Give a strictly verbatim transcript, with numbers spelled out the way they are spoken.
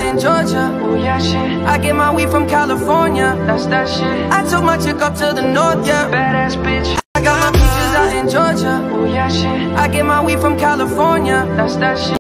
in Georgia. Oh yeah, shit. I get my weed from California. That's that shit. I took my chick up to the north, yeah. Badass bitch. I got my peaches out in Georgia. Oh yeah, shit. I get my weed from California. That's that shit.